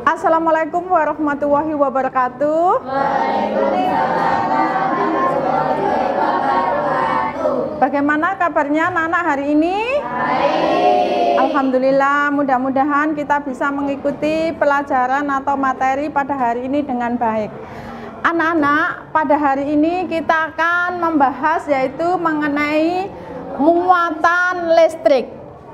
Assalamualaikum warahmatullahi wabarakatuh. Bagaimana kabarnya anak-anak hari ini? Alhamdulillah, mudah-mudahan kita bisa mengikuti pelajaran atau materi pada hari ini dengan baik. Anak-anak, pada hari ini kita akan membahas yaitu mengenai muatan listrik.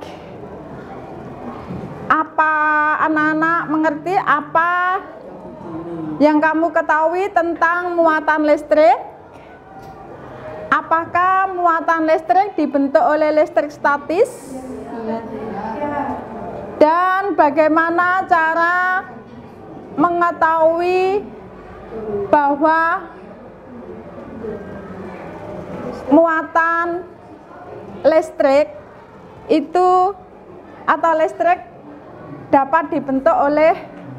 Apa anak-anak mengerti apa yang kamu ketahui tentang muatan listrik? Apakah muatan listrik dibentuk oleh listrik statis? Dan bagaimana cara mengetahui bahwa muatan listrik itu atau listrik dapat dibentuk oleh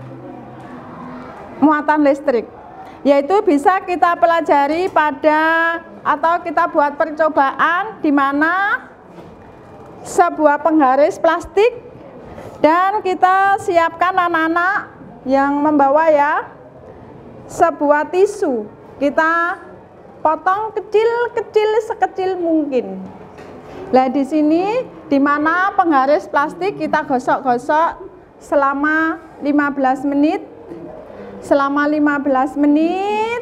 muatan listrik, yaitu bisa kita pelajari pada atau kita buat percobaan di mana sebuah penggaris plastik dan kita siapkan anak-anak yang membawa ya sebuah tisu, kita potong kecil-kecil sekecil mungkin. Nah di sini di mana penggaris plastik kita gosok-gosok selama 15 menit. Selama 15 menit.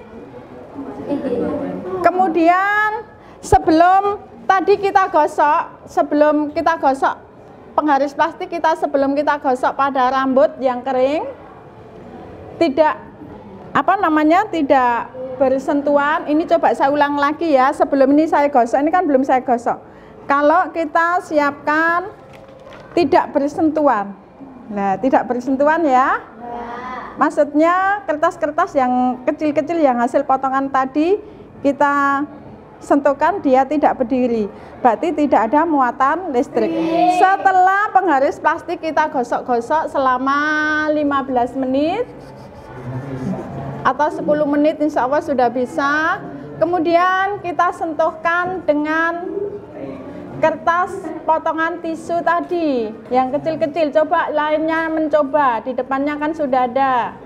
Kemudian sebelum tadi kita gosok, sebelum kita gosok penggaris plastik kita, sebelum kita gosok pada rambut yang kering, tidak tidak bersentuhan. Ini coba saya ulang lagi ya, sebelum ini saya gosok, ini kan belum saya gosok. Kalau kita siapkan tidak bersentuhan. Nah, tidak bersentuhan ya. Maksudnya kertas-kertas yang kecil-kecil yang hasil potongan tadi kita sentuhkan, dia tidak berdiri. Berarti tidak ada muatan listrik. Setelah penggaris plastik kita gosok-gosok selama 15 menit atau 10 menit insya Allah sudah bisa. Kemudian kita sentuhkan dengan kertas potongan tisu tadi yang kecil-kecil. Coba lainnya mencoba, di depannya kan sudah ada.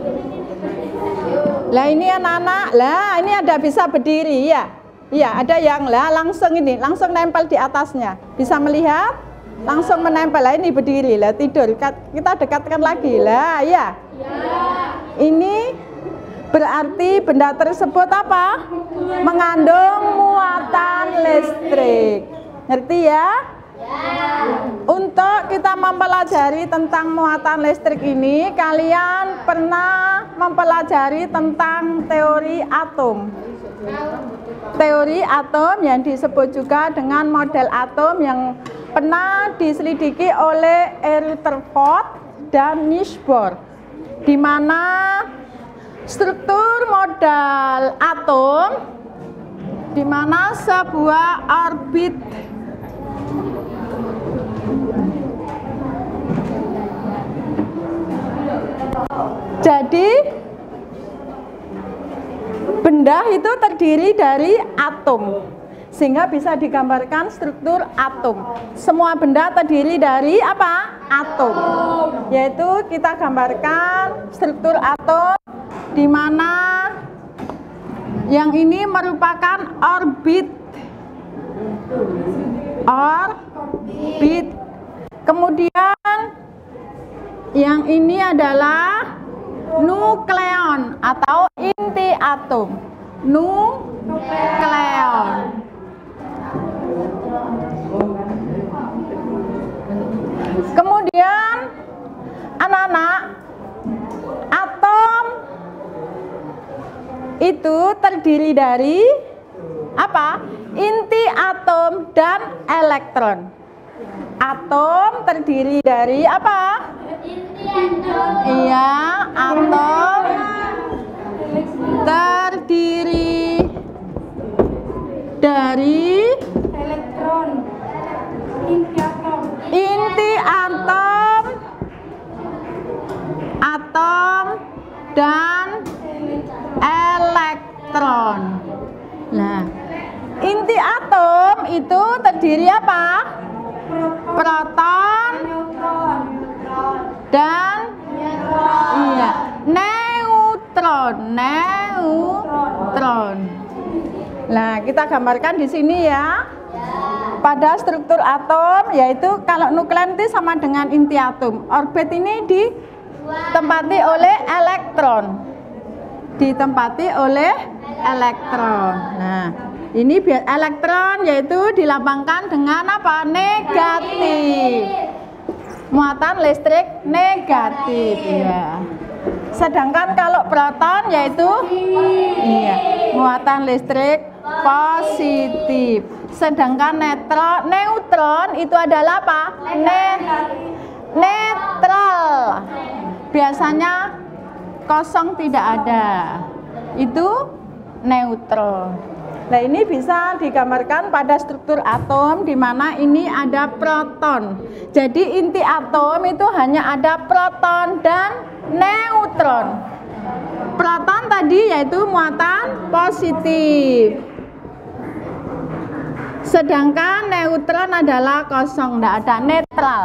Lah ini anak-anak, lah ini ada bisa berdiri ya. Iya, ada yang lah langsung ini, langsung nempel di atasnya. Bisa melihat? Langsung menempel. Lah ini berdiri, lah tidur. Kita dekatkan lagi. Lah ya. Ini berarti benda tersebut apa? Mengandung muatan listrik. Ngerti ya? Untuk kita mempelajari tentang muatan listrik ini, kalian pernah mempelajari tentang teori atom. Teori atom yang disebut juga dengan model atom yang pernah diselidiki oleh Rutherford dan Niels Bohr, di mana struktur model atom, di mana sebuah orbit jadi benda itu terdiri dari atom, sehingga bisa digambarkan struktur atom. Semua benda terdiri dari apa? Atom. Yaitu kita gambarkan struktur atom, di mana yang ini merupakan orbit. Kemudian yang ini adalah nukleon atau inti atom. Nukleon. Kemudian anak-anak, atom itu terdiri dari apa? Inti atom dan elektron. Atom terdiri dari apa? Inti atom. Iya, atom terdiri dari Elektron. Inti atom. inti atom, atom dan elektron. Nah, inti atom itu terdiri apa? Proton Neutron. dan kita gambarkan di sini ya. Pada struktur atom, yaitu kalau nukleon itu sama dengan inti atom. Orbit ini ditempati oleh elektron. Ditempati oleh elektron. Nah, ini elektron yaitu dilambangkan dengan apa? Negatif. Muatan listrik negatif ya. Sedangkan kalau proton yaitu muatan listrik positif. Sedangkan neutron itu adalah apa? Netral. Biasanya kosong tidak ada. Itu neutron. Nah, ini bisa digambarkan pada struktur atom di mana ini ada proton. Jadi inti atom itu hanya ada proton dan neutron. Proton tadi yaitu muatan positif. Sedangkan neutron adalah kosong, tidak ada, netral.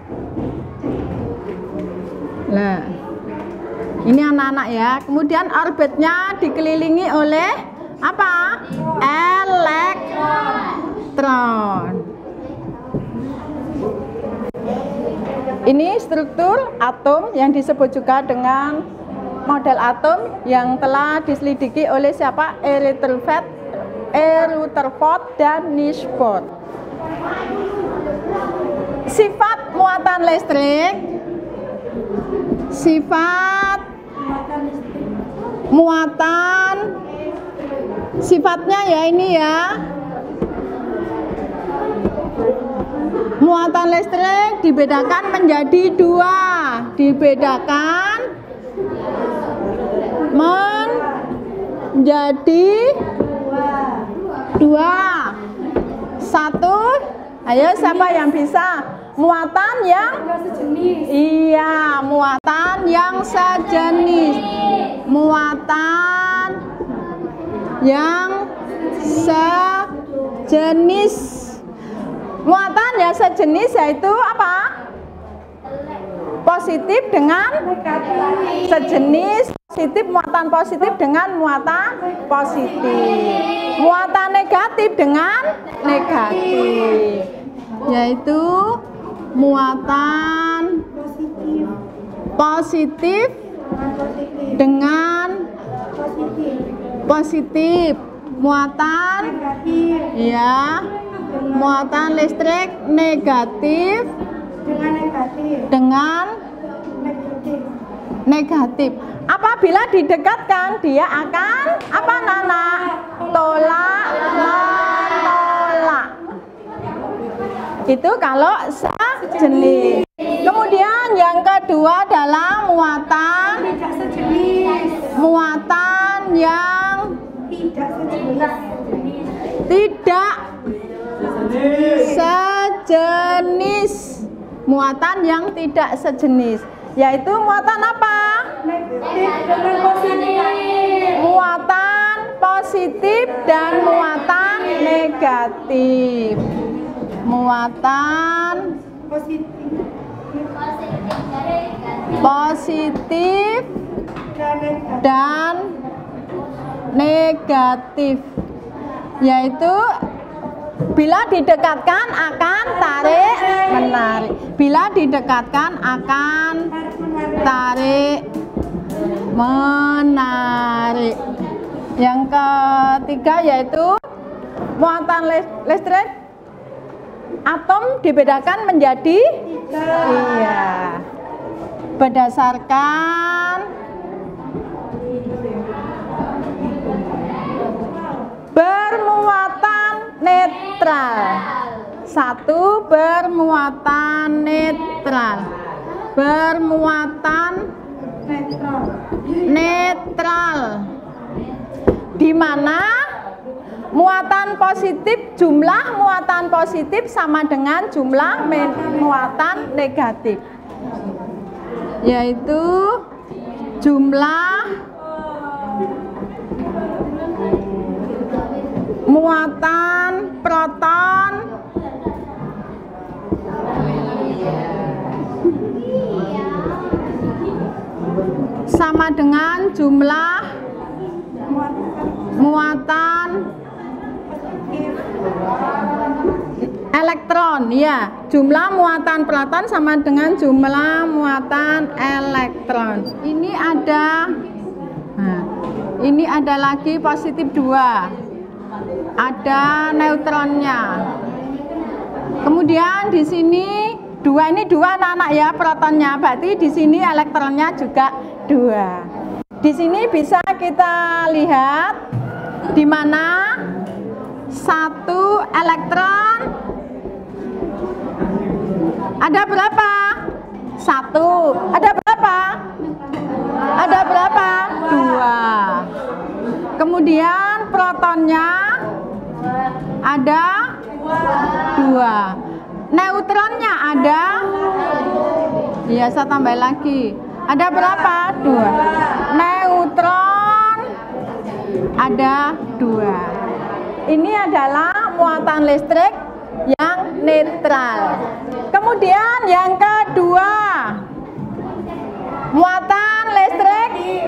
Nah, ini anak-anak ya. Kemudian orbitnya dikelilingi oleh apa? Elektron. Ini struktur atom yang disebut juga dengan model atom yang telah diselidiki oleh siapa? Rutherford dan Niels Bohr. Sifat muatan listrik. Sifat muatan. Sifatnya ya ini ya. Muatan listrik dibedakan menjadi dua. Dibedakan menjadi dua. Satu, ayo siapa yang bisa? Muatan yang sejenis. Iya, muatan yang sejenis. Muatan yang sejenis. Muatan yang sejenis yaitu apa? Positif dengan sejenis. Positif, muatan positif dengan muatan positif. Muatan negatif dengan negatif, yaitu muatan positif dengan positif. Muatan ya, muatan listrik negatif dengan negatif. Apabila didekatkan, dia akan apa, Nana? Tolak menolak. Itu kalau sejenis. Kemudian yang kedua adalah muatan yang tidak sejenis. Muatan yang tidak sejenis, yaitu muatan apa? Muatan positif dan muatan negatif. Muatan positif dan negatif, yaitu bila didekatkan akan tarik menarik. Bila didekatkan akan tarik menarik. Yang ketiga yaitu muatan listrik atom dibedakan menjadi berdasarkan bermuatan netral. Satu, bermuatan netral. Bermuatan netral. Di mana muatan positif, jumlah muatan positif sama dengan jumlah muatan negatif, yaitu jumlah muatan proton sama dengan jumlah muatan elektron, ya. Jumlah muatan proton sama dengan jumlah muatan elektron. Ini ada, nah, ini ada lagi positif 2. Ada neutronnya. Kemudian di sini 2, ini 2 anak-anak ya protonnya. Berarti di sini elektronnya juga 2. Di sini bisa kita lihat di mana 1 elektron ada berapa? 1. Ada berapa? Ada berapa? 2. Kemudian protonnya ada 2. Neutronnya ada, ya saya tambah lagi. Ada berapa? 2. Neutron ada 2. Ini adalah muatan listrik yang netral. Kemudian yang kedua, muatan listrik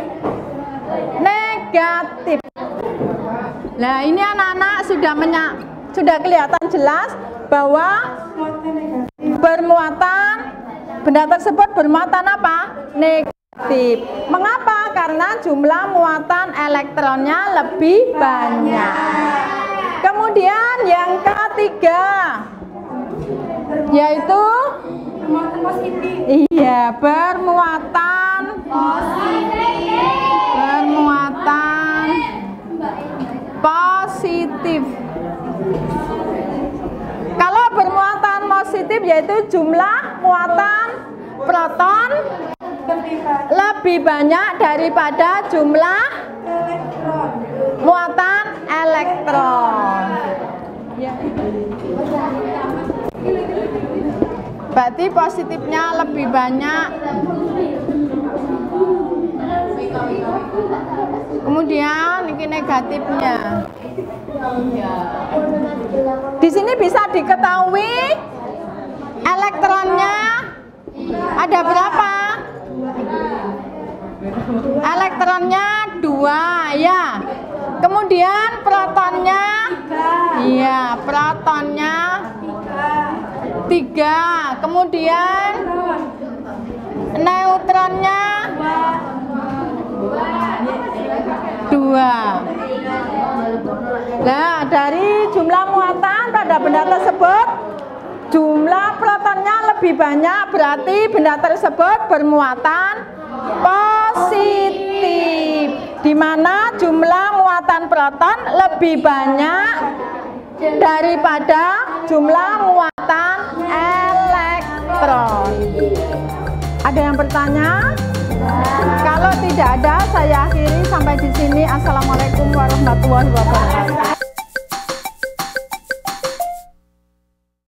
negatif. Nah, ini anak-anak sudah kelihatan jelas bahwa benda tersebut bermuatan apa? Negatif. Mengapa? Karena jumlah muatan elektronnya lebih banyak. Kemudian yang ketiga, yaitu Bermuatan positif. iya, bermuatan positif. Kalau bermuatan positif yaitu jumlah muatan proton lebih banyak daripada jumlah muatan elektron. Berarti positifnya lebih banyak. Kemudian ini negatifnya. Di sini bisa diketahui elektronnya ada berapa? Elektronnya 2 ya. Kemudian protonnya, iya, protonnya 3. Kemudian neutronnya 2. Nah, dari jumlah muatan pada benda tersebut, jumlah protonnya lebih banyak, berarti benda tersebut bermuatan positif, di mana jumlah muatan proton lebih banyak daripada jumlah muatan elektron. Ada yang bertanya? Kalau tidak ada, saya akhiri sampai di sini. Assalamualaikum warahmatullahi wabarakatuh.